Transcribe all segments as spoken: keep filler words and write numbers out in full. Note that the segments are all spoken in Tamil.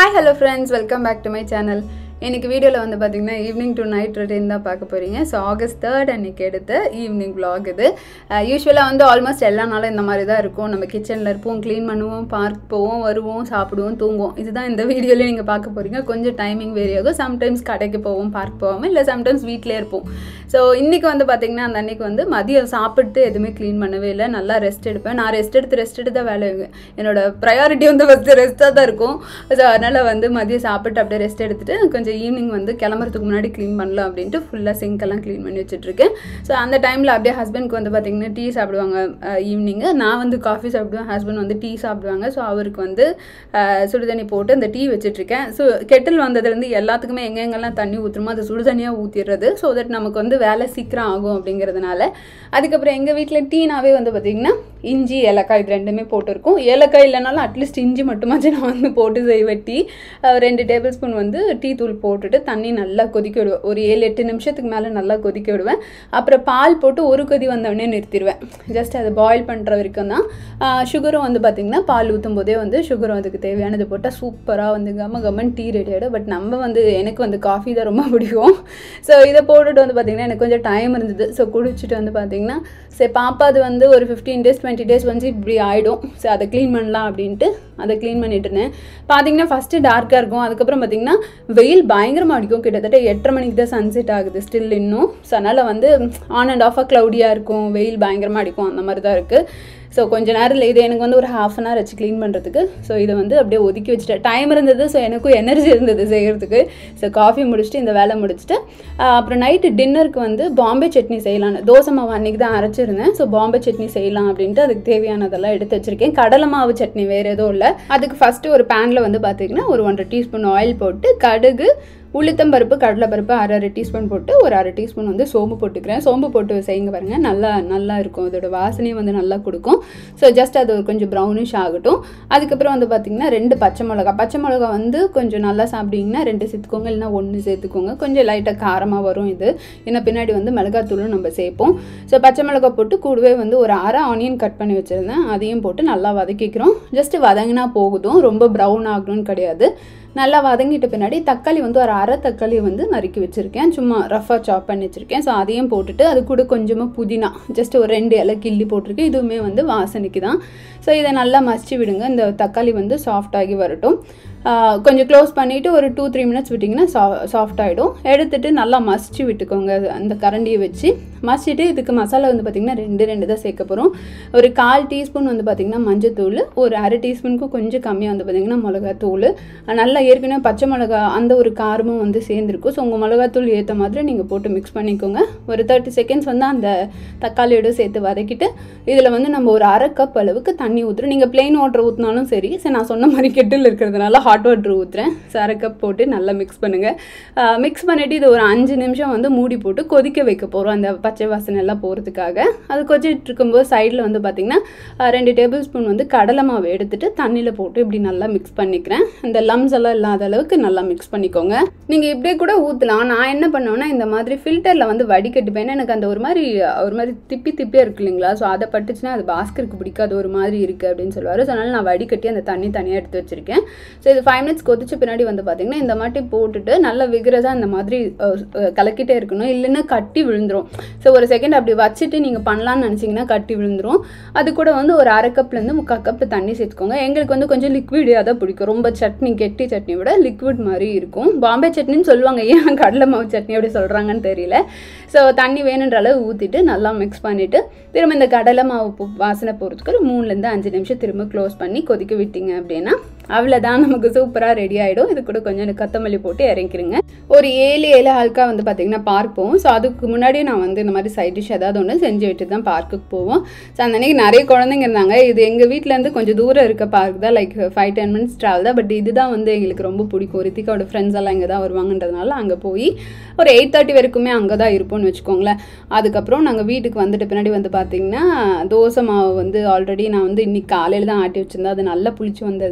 Hi hello friends, welcome back to my channel. இன்னைக்கு வீடியோல வந்து பாத்தீங்கன்னா ஈவினிங் டு நைட் ரொட்டீன் தான் பார்க்க போறீங்க. சோ ஆகஸ்ட் third அன்னைக்கு எடுத்த ஈவினிங் vlog இது. யூசுவலா வந்து ஆல்மோஸ்ட் எல்லா நாளும் இந்த மாதிரி தான் இருக்கும். நம்ம கிச்சன்ல இருப்போம், க்ளீன் பண்ணுவோம், பார்க் போவோம், வருவோம், சாப்பிடுவோம், தூங்குவோம். இதுதான் இந்த வீடியோல நீங்க பார்க்க போறீங்க. கொஞ்சம் டைமிங் வேரி ஆகும். சம்டைம்ஸ் கடைக்கு போவோம், பார்க் போவோம், இல்ல சம்டைம்ஸ் வீட்லயே இருப்போம். சோ இன்னைக்கு வந்து பாத்தீங்கன்னா அந்த அன்னைக்கு வந்து மதியம் சாப்பிட்டு எதுவுமே க்ளீன் பண்ணவே இல்லை. நல்லா ரெஸ்ட் எடுப்பேன். நான் ரெஸ்ட் எடுத்து ரெஸ்ட் எடுத்து தான் வேலை என்னோட ப்ரையாரிட்டி வந்து ஃபர்ஸ்ட் ரெஸ்ட்டாக தான் இருக்கும். ஸோ அதனால வந்து மதியம் சாப்பிட்டு அப்படியே ரெஸ்ட் எடுத்துட்டு கொஞ்சம் ஈவினிங் வந்து கிளம்புறதுக்கு முன்னாடி க்ளீன் பண்ணலாம் அப்படின்ட்டு ஃபுல்லாக சிங்க்கெல்லாம் க்ளீன் பண்ணி வச்சுட்ருக்கேன். ஸோ அந்த டைமில் அப்படியே ஹஸ்பண்ட்க்கு வந்து பார்த்திங்கன்னா டீ சாப்பிடுவாங்க ஈவினிங்கு. நான் வந்து காஃபி சாப்பிடுவேன், ஹஸ்பண்ட் வந்து டீ சாப்பிடுவாங்க. ஸோ அவருக்கு வந்து சுடுதண்ணி போட்டு அந்த டீ வச்சுட்ருக்கேன். ஸோ கெட்டில் வந்ததுலேருந்து எல்லாத்துக்குமே எங்கெங்கெல்லாம் தண்ணி ஊற்றுமோ அது சுடுதண்ணியாக ஊற்றிடுறது. ஸோ தட் நமக்கு வந்து வேலை சீக்கிரம் ஆகும் அப்படிங்கிறதுனால. அதுக்கப்புறம் எங்கள் வீட்டில் டீனாவே வந்து பார்த்திங்கன்னா இஞ்சி ஏலக்காய் இது ரெண்டுமே போட்டிருக்கும். ஏலக்காய் இல்லைனாலும் அட்லீஸ்ட் இஞ்சி மட்டுமாச்சும் நான் வந்து போட்டு செய்வேன். டீ ரெண்டு டேபிள் ஸ்பூன் வந்து டீ தூள் போட்டுட்டு தண்ணி நல்லா கொதிக்க விடுவேன். ஒரு ஏழு எட்டு நிமிஷத்துக்கு மேலே நல்லா கொதிக்க விடுவேன். அப்புறம் பால் போட்டு ஒரு கொதி வந்தோடனே நிறுத்திடுவேன். ஜஸ்ட் அதை பாயில் பண்ணுற வரைக்கும் தான். சுகரும் வந்து பார்த்திங்கன்னா பால் ஊற்றும் போதே வந்து சுகரும் அதுக்கு தேவையானது போட்டால் சூப்பராக வந்து கம்ம கம்மன் டீ ரெடி ஆகிடும். பட் நம்ம வந்து எனக்கு வந்து காஃபி தான் ரொம்ப பிடிக்கும். ஸோ இதை போட்டுட்டு வந்து பார்த்திங்கன்னா எனக்கு கொஞ்சம் டைம் இருந்தது. ஸோ குடிச்சிட்டு வந்து பார்த்திங்கன்னா சரி பாப்பா அது வந்து ஒரு ஃபிஃப்டீன் டேஸ் டுவெண்ட்டி டேஸ் வந்து இப்படி ஆகிடும். ஸோ அதை க்ளீன் பண்ணலாம் அப்படின்ட்டு அதை க்ளீன் பண்ணிட்டு இருந்தேன். பார்த்தீங்கன்னா ஃபஸ்ட்டு டார்க்காக இருக்கும். அதுக்கப்புறம் பார்த்திங்கன்னா வெயில் பயங்கரமாக அடிக்கும். கிட்டத்தட்ட எட்டரை மணிக்கு தான் சன்செட் ஆகுது ஸ்டில் இன்னும். ஸோ அதனால் வந்து ஆன் அண்ட் ஆஃபாக க்ளவுடியாக இருக்கும், வெயில் பயங்கரமாக அடிக்கும், அந்த மாதிரி தான் இருக்குது. ஸோ கொஞ்சம் நேரம் இது எனக்கு வந்து ஒரு ஹாஃப் அன் ஹவர் வச்சு க்ளீன் பண்ணுறதுக்கு. ஸோ இதை வந்து அப்படியே ஒதுக்கி வச்சுட்டேன். டைம் இருந்தது, ஸோ எனக்கும் எனர்ஜி இருந்தது செய்கிறதுக்கு. ஸோ காஃபி முடிச்சுட்டு இந்த வேலை முடிச்சுட்டு அப்புறம் நைட்டு டின்னருக்கு வந்து பாம்பே சட்னி செய்யலான்னு தோசை மாவு அன்றைக்கி தான் அரைச்சிருந்தேன். ஸோ பாம்பே சட்னி செய்யலாம் அப்படின்ட்டு அதுக்கு தேவையானதெல்லாம் எடுத்து வச்சுருக்கேன். கடலை மாவு சட்னி வேறு எதுவும் இல்லை. அதுக்கு ஃபஸ்ட்டு ஒரு பேனில் வந்து பார்த்திங்கன்னா ஒரு ஒன்றரை டீஸ்பூன் ஆயில் போட்டு கடுகு உளுத்தம்பருப்பு கடலைப்பருப்பு அரை அரை டீஸ்பூன் போட்டு ஒரு அரை டீஸ்பூன் வந்து சோம்பு போட்டுக்கிறேன். சோம்பு போட்டு செய்யுங்க பாருங்கள், நல்லா நல்லா இருக்கும். அதோட வாசனையும் வந்து நல்லா கொடுக்கும். ஸோ ஜஸ்ட் அது ஒரு கொஞ்சம் ப்ரௌனிஷ் ஆகட்டும். அதுக்கப்புறம் வந்து பார்த்திங்கன்னா ரெண்டு பச்சை மிளகா பச்சை மிளகா வந்து கொஞ்சம் நல்லா சாப்பிட்டீங்கன்னா ரெண்டு சேர்த்துக்கோங்க, இல்லைனா ஒன்று சேர்த்துக்கோங்க. கொஞ்சம் லைட்டாக காரமாக வரும் இது, ஏன்னா பின்னாடி வந்து மிளகாத்தூளும் நம்ம சேர்ப்போம். ஸோ பச்சை மிளகா போட்டு கூடவே வந்து ஒரு அரை ஆனியன் கட் பண்ணி வச்சுருந்தேன். அதையும் போட்டு நல்லா வதக்கிக்கிறோம். ஜஸ்ட்டு வதங்கினா போகுதும், ரொம்ப ப்ரௌன் ஆகணும்னு கிடையாது. நல்லா வதங்கிட்ட பின்னாடி தக்காளி வந்து ஒரு அரை தக்காளி வந்து நறுக்கி வச்சுருக்கேன், சும்மா ரஃபாக சாப் பண்ணி வச்சுருக்கேன். ஸோ அதையும் போட்டுட்டு அது கூட கொஞ்சமாக புதினா ஜஸ்ட் ஒரு ரெண்டு இலை கிள்ளி போட்டிருக்கேன். இதுவுமே வந்து வாசனைக்கு தான். ஸோ இதை நல்லா மசிச்சு விடுங்க. இந்த தக்காளி வந்து சாஃப்டாகி வரட்டும். கொஞ்சம் க்ளோஸ் பண்ணிவிட்டு ஒரு டூ த்ரீ மினிட்ஸ் விட்டிங்கன்னா சா சாஃப்ட் ஆகிடும். எடுத்துகிட்டு நல்லா மசிச்சு விட்டுக்கோங்க. அந்த கரண்டியை வச்சு மசிச்சுட்டு இதுக்கு மசாலா வந்து பார்த்திங்கன்னா ரெண்டு ரெண்டு தான் சேர்க்க போகிறோம். ஒரு கால் டீஸ்பூன் வந்து பார்த்திங்கன்னா மஞ்சத்தூள், ஒரு அரை டீஸ்பூனுக்கும் கொஞ்சம் கம்மியாக வந்து பார்த்திங்கன்னா மிளகாத்தூள். நல்லா ஏற்கனவே பச்சை மிளகா அந்த ஒரு காரமும் வந்து சேர்ந்துருக்கும். ஸோ உங்கள் மிளகாத்தூள் ஏற்ற மாதிரி நீங்கள் போட்டு மிக்ஸ் பண்ணிக்கோங்க. ஒரு தேர்ட்டி செகண்ட்ஸ் வந்து அந்த தக்காளியோடு சேர்த்து வதக்கிட்டு இதில் வந்து நம்ம ஒரு அரை கப் அளவுக்கு தண்ணி ஊற்றுறோம். நீங்கள் பிளெயின் வாட்டர் ஊற்றினாலும் சரி. சரி நான் சொன்ன மாதிரி கெட்டில் இருக்கிறதுனால ஹாட் வாட்டர் ஊற்றுறேன். ஸோ அரை கப் போட்டு நல்லா மிக்ஸ் பண்ணுங்கள். மிக்ஸ் பண்ணிவிட்டு இது ஒரு அஞ்சு நிமிஷம் வந்து மூடி போட்டு கொதிக்க வைக்க போகிறோம், அந்த பச்சை வாசனை எல்லாம் போகிறதுக்காக. அது கொதிச்சுட்டு இருக்கும்போது சைடில் வந்து பார்த்திங்கன்னா ரெண்டு டேபிள் ஸ்பூன் வந்து கடலை மாவு எடுத்துகிட்டு தண்ணியில் போட்டு இப்படி நல்லா மிக்ஸ் பண்ணிக்கிறேன். இந்த லம்ஸ் எல்லாம் இல்லாத அளவுக்கு நல்லா மிக்ஸ் பண்ணிக்கோங்க. நீங்கள் இப்படியே கூட ஊற்றலாம். நான் என்ன பண்ணுவேன்னா இந்த மாதிரி ஃபில்டரில் வந்து வடிகட்டுப்பேன். எனக்கு அந்த ஒரு மாதிரி ஒரு மாதிரி திப்பி திப்பியாக இருக்கு இல்லைங்களா. ஸோ அதை பட்டுச்சுன்னா அது பாஸ்கருக்கு பிடிக்காது, ஒரு மாதிரி இருக்குது அப்படின்னு சொல்லுவார். ஸோ அதனால் நான் வடிகட்டி அந்த தண்ணி தனியாக எடுத்து வச்சுருக்கேன். ஸோ இது ஃபைவ் மினிட்ஸ் கொதிச்ச பின்னாடி வந்து பார்த்திங்கன்னா இந்த மாதிரி போட்டுட்டு நல்லா விகரஸாக இந்த மாதிரி கலக்கிட்டே இருக்கணும், இல்லைன்னா கட்டி விழுந்துடும். ஸோ ஒரு செகண்ட் அப்படி வச்சுட்டு நீங்கள் பண்ணலான்னு நினச்சிங்கன்னா கட்டி விழுந்துடும். அது கூட வந்து ஒரு அரை கப்லேருந்து முக்கால் கப் தண்ணி சேர்த்துக்கோங்க. எங்களுக்கு வந்து கொஞ்சம் லிக்விடாக தான் பிடிக்கும். ரொம்ப சட்னி கெட்டி சட்னி விட லிக்விட் மாதிரி இருக்கும். பாம்பே சட்னின்னு சொல்லுவாங்க, ஏன் கடலை மாவு சட்னி அப்படி சொல்கிறாங்கன்னு தெரியல. ஸோ தண்ணி வேணுன்ற அளவு ஊற்றிட்டு நல்லா மிக்ஸ் பண்ணிவிட்டு திரும்ப இந்த கடலை மாவு வாசனை போகிறதுக்கு ஒரு மூணுலேருந்து அஞ்சு நிமிஷம் திரும்ப க்ளோஸ் பண்ணி கொதிக்க விட்டீங்க அப்படின்னா அவ்வளோதான், நமக்கு சூப்பராக ரெடி ஆகிடும். இது கூட கொஞ்சம் கொத்தமல்லி போட்டு இறங்கிருங்க. ஒரு ஏழு ஏழு ஆளுக்காக வந்து பார்த்திங்கன்னா பார்க் போவோம். ஸோ அதுக்கு முன்னாடியே நான் வந்து இந்த மாதிரி சைட் டிஷ் ஏதாவது ஒன்று செஞ்சு விட்டு தான் பார்க்குக்கு போவோம். ஸோ அந்த அன்றைக்கி நிறைய குழந்தைங்க இருந்தாங்க. இது எங்கள் வீட்டிலேருந்து கொஞ்சம் தூரம் இருக்க பார்க் தான், like five ten minutes travel தான். பட் இதுதான் வந்து எங்களுக்கு ரொம்ப பிடிக்கும். ரித்திகாவோட ஃப்ரெண்ட்ஸ் எல்லாம் இங்கே தான் வருவாங்கன்றதுனால அங்கே போய் ஒரு எயிட் தேர்ட்டி வரைக்குமே அங்கே தான் இருப்போம்னு வச்சுக்கோங்களேன். அதுக்கப்புறம் நாங்கள் வீட்டுக்கு வந்துட்டு பின்னாடி வந்து பார்த்திங்கன்னா தோசை மாவு வந்து ஆல்ரெடி நான் வந்து இன்றைக்கி காலையில் தான் ஆட்டி வச்சுருந்தேன். அது நல்லா புளிச்சு வந்திருந்தது.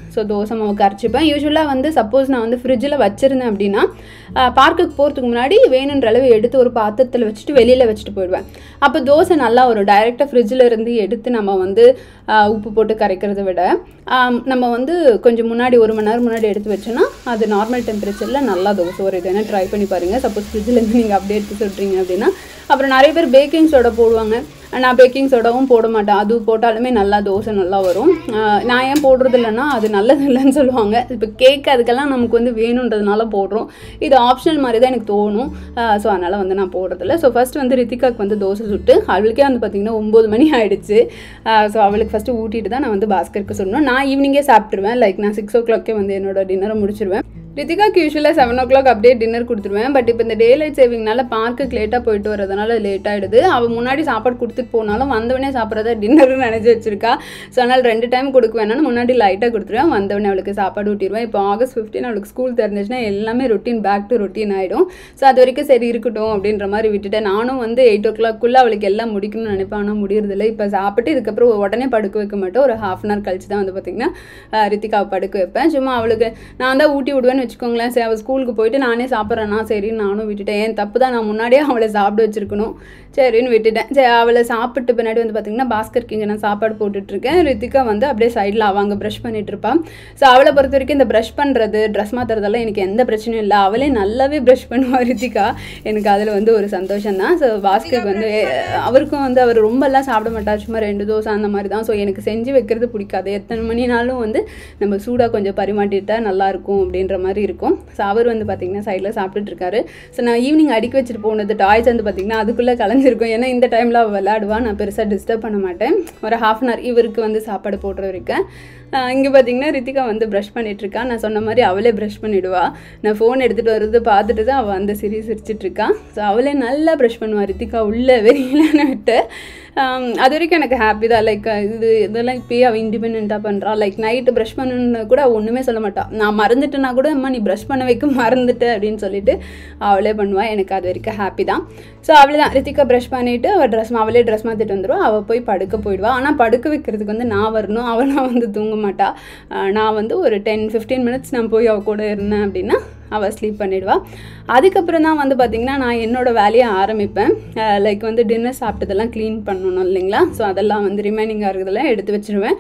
ஸோ தோசை மாவு கரைச்சிப்பேன். யூஸ்வலாக வந்து சப்போஸ் நான் வந்து ஃப்ரிட்ஜில் வச்சுருந்தேன் அப்படின்னா பார்க்குக்கு போகிறதுக்கு முன்னாடி வேணுன்ற அளவு எடுத்து ஒரு பாத்திரத்தில் வச்சுட்டு வெளியில் வச்சுட்டு போயிடுவேன். அப்போ தோசை நல்லா வரும். டைரெக்டாக ஃப்ரிட்ஜில் இருந்து எடுத்து நம்ம வந்து உப்பு போட்டு கரைக்கிறத விட நம்ம வந்து கொஞ்சம் முன்னாடி ஒரு மணி நேரம் முன்னாடி எடுத்து வச்சோன்னா அது நார்மல் டெம்பரேச்சரில் நல்லா தோசை வரும். இது என்ன ட்ரை பண்ணி பாருங்கள். சப்போஸ் ஃப்ரிட்ஜிலேருந்து நீங்கள் அப்படியே எடுத்து சொல்கிறீங்க அப்படின்னா. அப்புறம் நிறைய பேர் பேக்கிங் சோடா போடுவாங்க. நான் பேக்கிங் சோடாவும் போட மாட்டேன். அது போட்டாலுமே நல்லா தோசை நல்லா வரும். நான் ஏன் போடுறது இல்லைன்னா அது நல்லது இல்லைன்னு சொல்லுவாங்க. இப்போ கேக் அதுக்கெல்லாம் நமக்கு வந்து வேணுன்றதுனால போடுறோம். இது ஆப்ஷனல் மாதிரி தான் எனக்கு தோணும். ஸோ அதனால் வந்து நான் போடுறதில்ல. ஸோ ஃபஸ்ட் வந்து ரித்திகாவுக்கு வந்து தோசை சுட்டு அவளுக்கே வந்து பார்த்திங்கன்னா ஒம்பது மணி ஆகிடுச்சு. ஸோ அவளுக்கு ஃபஸ்ட்டு ஊட்டிட்டு தான் நான் வந்து பாஸ்கருக்கு சொல்லணும். நான் ஈவினிங்கே சாப்பிட்ருவேன். லைக் நான் சிக்ஸ் ஓ கிளாக்கே வந்து என்னோட டின்னரை முடிச்சிருவேன். ரித்திகாக்கு யூஸ்வலாக செவன் ஓ கிளாக் அப்படியே டின்னர் கொடுத்துருவேன். பட் இப்போ இந்த டே லைட் சேவிங்னால பார்க்குக்கு லேட்டாக போயிட்டு வரதுனால லேட் ஆகிடுது. அவள் முன்னாடி சாப்பாடு கொடுத்துட்டு போனாலும் வந்தவனே சாப்பிட்றதா டின்னர்னு நினச்சி வச்சிருக்கா. ஸோ அதனால் ரெண்டு டைம் கொடுக்க வேணாலும் முன்னாடி லைட்டாக கொடுத்துருவேன். வந்தவனே அவளுக்கு சாப்பாடு ஊட்டிடுவேன். இப்போ ஆகஸ்ட் ஃபிஃப்டீன் அவளுக்கு ஸ்கூல் தெரிஞ்சிச்சுன்னா எல்லாமே ரொட்டீன் பேக் டு ரொட்டீன் ஆகிடும். ஸோ அது வரைக்கும் சரி இருக்கட்டும் அப்படின்ற மாதிரி விட்டுட்டேன். நானும் வந்து எயிட் ஓ கிளாக்குள்ளே அவளுக்கு எல்லாம் முடிக்கணும்னு நினைப்பேன். ஆனால் முடியறதில்லை. இப்போ சாப்பிட்டு இதுக்கப்புறம் உடனே படுக்க வைக்க மாட்டேன். ஒரு ஹாஃப் அன் ஹவர் கழிச்சு தான் வந்து பார்த்திங்கன்னா ரித்திகாவை படுக்க வைப்பேன். சும்மா அவளுக்கு நான் தான் ஊட்டி விடுவேன்னு வச்சுக்கோங்களேன். சரி அவள் ஸ்கூலுக்கு போயிட்டு நானே சாப்பிட்றேன்னா சரின்னு நானும் விட்டுட்டேன். ஏன் தப்பு தான், நான் முன்னாடியே அவளை சாப்பிட வச்சுருக்கணும். சரின்னு விட்டுட்டேன். சரி அவளை சாப்பிட்டு பின்னாடி வந்து பார்த்திங்கன்னா பாஸ்கருக்கு இங்கே நான் சாப்பாடு போட்டுட்ருக்கேன். ரித்திகா வந்து அப்படியே சைடில் அவங்க ப்ரஷ் பண்ணிட்டு இருப்பான். ஸோ அவளை பொறுத்த வரைக்கும் இந்த ப்ரஷ் பண்ணுறது ட்ரெஸ் மாற்றுறதெல்லாம் எனக்கு எந்த பிரச்சனையும் இல்லை. அவளே நல்லாவே ப்ரஷ் பண்ணுவாள் ரித்திகா. எனக்கு அதில் வந்து ஒரு சந்தோஷம் தான். ஸோ பாஸ்கருக்கு வந்து அவருக்கும் வந்து அவர் ரொம்பலாம் சாப்பிட மாட்டார். சும்மா ரெண்டு தோசை அந்த மாதிரி தான். ஸோ எனக்கு செஞ்சு வைக்கிறது பிடிக்காது. எத்தனை மணினாலும் வந்து நம்ம சூடாக கொஞ்சம் பரிமாட்டிட்டா நல்லாயிருக்கும் அப்படின்ற மாதிரி இருக்கும். ஸோ அவர் வந்து பார்த்திங்கன்னா சைடில் சாப்பிட்டுட்டு இருக்காரு. ஸோ நான் ஈவினிங் அடிக்க வச்சுட்டு போனது டாய்ஸ் வந்து பார்த்திங்கன்னா அதுக்குள்ளே கலைஞ்சிருக்கும். ஏன்னா இந்த டைமில் அவள் விளையாடுவான். நான் பெருசாக டிஸ்டர்ப் பண்ண மாட்டேன். ஒரு ஹாஃப் அன் ஹவர் இவருக்கு வந்து சாப்பாடு போடுற வரைக்கும். இங்கே பார்த்திங்கன்னா ரித்திகா வந்து ப்ரஷ் பண்ணிகிட்ருக்கா. நான் சொன்ன மாதிரி அவளே ப்ரஷ் பண்ணிவிடுவா. நான் ஃபோன் எடுத்துகிட்டு வர்றது பார்த்துட்டு தான் அவள் அந்த சிரி சிரிச்சிட்ருக்கா. ஸோ அவளே நல்லா ப்ரஷ் பண்ணுவாள் ரித்திகா உள்ளே வெறியிலான்னு விட்டு. அது வரைக்கும் எனக்கு ஹாப்பி தான். லைக் இது இதெல்லாம் இப்போயே அவள் இண்டிபெண்ட்டாக பண்ணுறாள். லைக் நைட்டு ப்ரஷ் பண்ணணுன்னு கூட ஒன்றுமே சொல்ல மாட்டாள். நான் மறந்துட்டேன்னா கூட அம்மா நீ ப்ரஷ் பண்ண வைக்க மறந்துட்டு அப்படின்னு சொல்லிட்டு அவளே பண்ணுவாள். எனக்கு அது வரைக்கும் ஹாப்பி தான். ஸோ அவளே தான் ரித்திகா ப்ரஷ் பண்ணிவிட்டு அவள் ட்ரெஸ் அவளே ட்ரெஸ் மாற்றிட்டு வந்துடுவாள். அவள் போய் படுக்க போயிடுவாள். ஆனால் படுக்க வைக்கிறதுக்கு வந்து நான் வரணும். அவளாக வந்து தூங்க மாட்டாள். நான் வந்து ஒரு டென் ஃபிஃப்டீன் மினிட்ஸ் நான் போய் அவள் கூட இருந்தேன் அப்படின்னா அவள் ஸ்லீப் பண்ணிவிடுவாள். அதுக்கப்புறம் தான் வந்து பார்த்திங்கன்னா நான் என்னோடய வேலையை ஆரம்பிப்பேன். லைக் வந்து டின்னர் சாப்பிட்டதெல்லாம் க்ளீன் பண்ணணும் இல்லைங்களா. ஸோ அதெல்லாம் வந்து ரிமைனிங்காக இருக்கிறதெல்லாம் எடுத்து வச்சுருவேன்.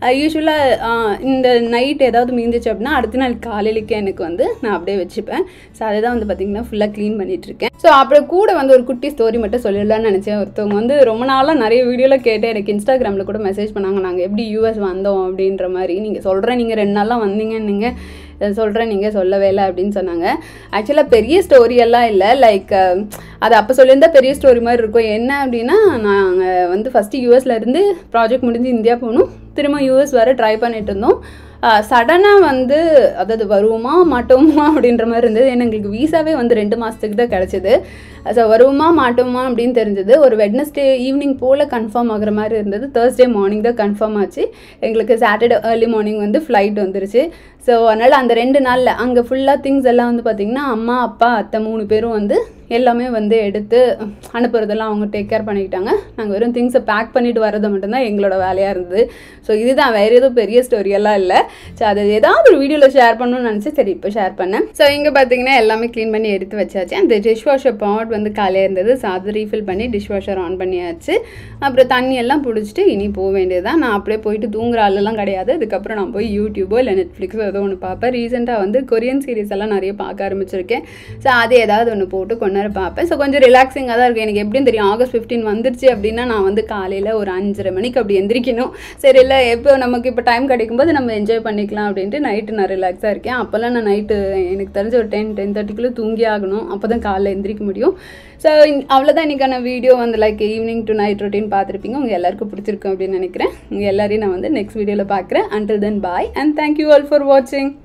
யூஸ்வலாக இந்த நைட் ஏதாவது மீந்துச்சு அப்படின்னா அடுத்த நாள் காலையிலேக்கே எனக்கு வந்து நான் அப்படியே வச்சுப்பேன். ஸோ அதை தான் வந்து பார்த்திங்கன்னா ஃபுல்லாக க்ளீன் பண்ணிகிட்ருக்கேன். ஸோ அப்புறம் கூட வந்து ஒரு குட்டி ஸ்டோரி மட்டும் சொல்லிடலான்னு நினச்சேன். ஒருத்தவங்க வந்து ரொம்ப நாளாக நிறைய வீடியோவில் கேட்டு எனக்கு இன்ஸ்டாகிராமில் கூட மெசேஜ் பண்ணாங்க, நாங்கள் எப்படி யூஎஸ் வந்தோம் அப்படின்ற மாதிரி. நீங்கள் சொல்கிறேன் நீங்கள் ரெண்டு நாளாக வந்தீங்கன்னு சொல்கிறேன் நீங்கள் சொல்லவே இல்லை அப்படின்னு சொன்னாங்க. ஆக்சுவலாக பெரிய ஸ்டோரியெல்லாம் இல்லை. லைக் அது அப்போ சொல்லியிருந்தா பெரிய ஸ்டோரி மாதிரி இருக்கும். என்ன அப்படின்னா நாங்கள் வந்து ஃபஸ்ட்டு யூஎஸ்லேருந்து ப்ராஜெக்ட் முடிஞ்சு இந்தியா போகணும். திரும்ப யூஎஸ் வர ட்ரை பண்ணிட்டு இருந்தோம். சடனாக வந்து அதாவது வருவோமா மாட்டோமா அப்படின்ற மாதிரி இருந்தது. ஏன்னா எங்களுக்கு வீசாவே வந்து ரெண்டு மாதத்துக்கு தான் கிடச்சிது. ஸோ வருவோமா மாட்டோமா அப்படின்னு தெரிஞ்சது. ஒரு வெட்னஸ்டே ஈவினிங் போல் கன்ஃபார்ம் ஆகிற மாதிரி இருந்தது. தேர்ஸ்டே மார்னிங் தான் கன்ஃபார்ம் ஆச்சு. எங்களுக்கு சாட்டர்டே ஏர்லி மார்னிங் வந்து ஃப்ளைட் வந்துருச்சு. ஸோ அதனால் அந்த ரெண்டு நாளில் அங்கே ஃபுல்லாக திங்ஸ் எல்லாம் வந்து பார்த்திங்கன்னா அம்மா அப்பா அத்தை மூணு பேரும் வந்து எல்லாமே வந்து எடுத்து அனுப்புறதெல்லாம் அவங்க டேக் கேர் பண்ணிக்கிட்டாங்க. நாங்கள் வெறும் திங்ஸை பேக் பண்ணிட்டு வரது மட்டும்தான் எங்களோட வேலையாக இருந்தது. ஸோ இதுதான், வேறு எதுவும் பெரிய ஸ்டோரியெல்லாம் இல்லை. ஸோ அது ஏதாவது ஒரு வீடியோவில் ஷேர் பண்ணணும்னு நினச்சி சரி இப்போ ஷேர் பண்ணேன். ஸோ இங்கே பார்த்தீங்கன்னா எல்லாமே க்ளீன் பண்ணி எடுத்து வச்சாச்சு. அந்த டிஷ் வாஷர் பாட் வந்து காலையாக இருந்தது. ஸோ அதை ரீஃபில் பண்ணி டிஷ் வாஷர் ஆன் பண்ணியாச்சு. அப்புறம் தண்ணி எல்லாம் பிடிச்சிட்டு இனி போக வேண்டியது தான். நான் அப்படியே போயிட்டு தூங்குற ஆளெல்லாம் கிடையாது. அதுக்கப்புறம் நான் போய் யூடியூபோ இல்லை நெட்ஃப்ளிக்ஸோ ஏதோ ஒன்று பார்ப்பேன். ரீசெண்டாக வந்து கொரியன் சீரிஸ் எல்லாம் நிறைய பார்க்க ஆரம்பிச்சிருக்கேன். ஸோ அது ஏதாவது ஒன்று போட்டு கொண்டு நேரம் பார்ப்பேன். ஸோ கொஞ்சம் ரிலாக்ஸிங்காக தான் இருக்கும். எனக்கு எப்படின்னு தெரியும், ஆகஸ்ட் ஃபிஃப்டீன் வந்துருச்சு அப்படின்னா நான் வந்து காலையில் ஒரு அஞ்சரை மணிக்கு அப்படி எந்திரிக்கணும். சரி இல்லை எப்போ நமக்கு இப்போ டைம் கிடைக்கும்போது நம்ம என்ஜாய் பண்ணிக்கலாம் அப்படின்ட்டு நைட்டு நான் ரிலாக்ஸாக இருக்கேன். அப்போல்லாம் நான் நைட்டு எனக்கு தெரிஞ்ச ஒரு டென் டென் தேர்ட்டிக்குள்ளே தூங்கி ஆகணும். அப்போ தான் காலையில் எந்திரிக்க முடியும். ஸோ அவ்வளோதான் இன்றைக்கான வீடியோ வந்து like evening to night routine பார்த்துருப்பீங்க. உங்கள் எல்லாருக்கும் பிடிச்சிருக்கும் அப்படின்னு நினைக்கிறேன். உங்கள் எல்லாரையும் நான் வந்து நெக்ஸ்ட் வீடியோவில் பார்க்குறேன். Until then bye and thank you all for வாட்சிங்.